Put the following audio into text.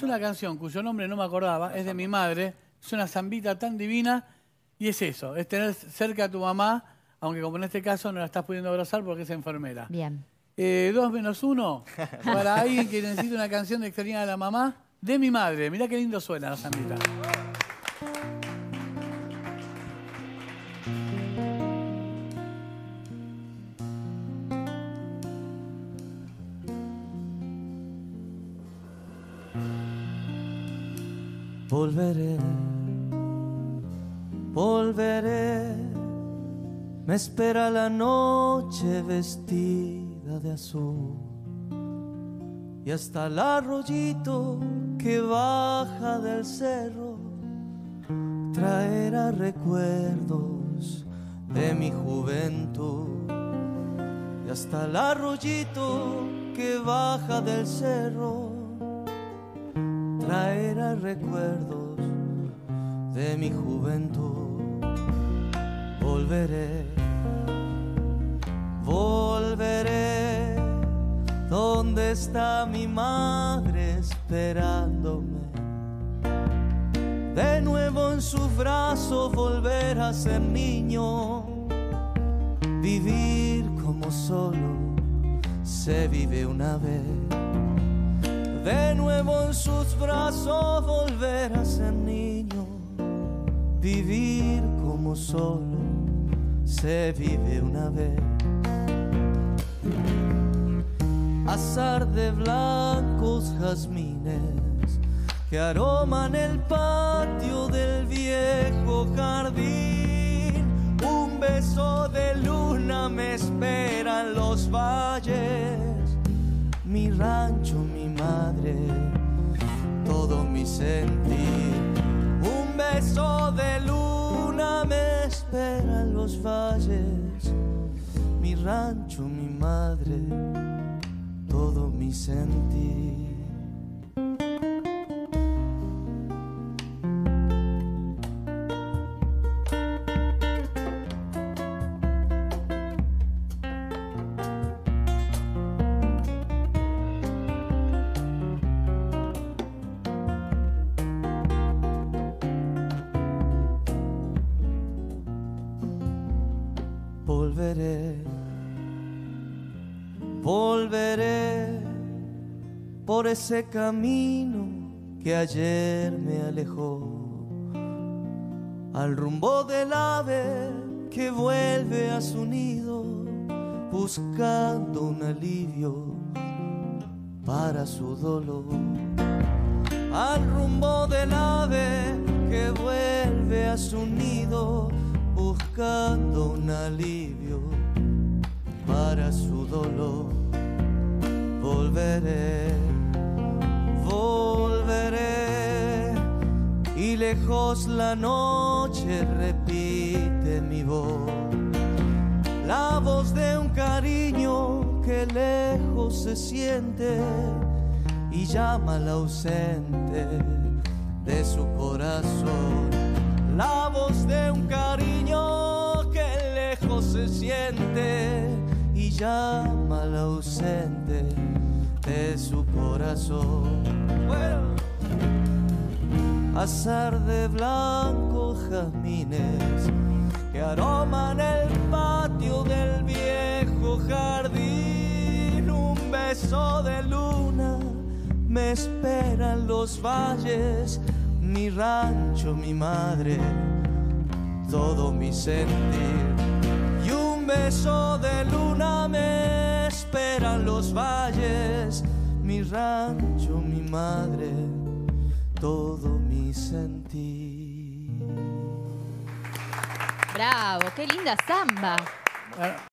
es una canción cuyo nombre no me acordaba, es de mi madre, es una zambita tan divina y es eso, es tener cerca a tu mamá, aunque como en este caso no la estás pudiendo abrazar porque es enfermera. Bien. 2 menos 1, para alguien que necesita una canción de extrañar a la mamá, de mi madre. Mirá qué lindo suena la zambita. Volveré, volveré, me espera la noche vestida de azul y hasta el arroyito que baja del cerro traerá recuerdos de mi juventud y hasta el arroyito que baja del cerro traerá recuerdos de mi juventud. Volveré, volveré, ¿dónde está mi madre esperándome? De nuevo en su brazo volver a ser niño, vivir como solo se vive una vez. De nuevo en sus brazos volver a ser niño, vivir como solo se vive una vez. Azar de blancos jazmines que aroman el patio del viejo jardín. Un beso de luna me espera en los valles, mi rancho, mi madre, todo mi sentir. Un beso de luna me espera en los valles, mi rancho, mi madre, todo mi sentir. Volveré, volveré por ese camino que ayer me alejó, al rumbo del ave que vuelve a su nido, buscando un alivio para su dolor. Al rumbo del ave que vuelve a su nido, buscando un alivio para su dolor. Volveré, volveré, y lejos la noche repite mi voz, la voz de un cariño que lejos se siente y llama al ausente de su corazón. La voz de un cariño que lejos se siente y llama al ausente de su corazón. Bueno, azar de blancos jazmines que aroman el patio del viejo jardín. Un beso de luna me espera en los valles, mi rancho, mi madre, todo mi sentir. Y un beso de luna me espera en los valles, mi rancho, mi madre, todo mi sentir. Bravo, qué linda samba.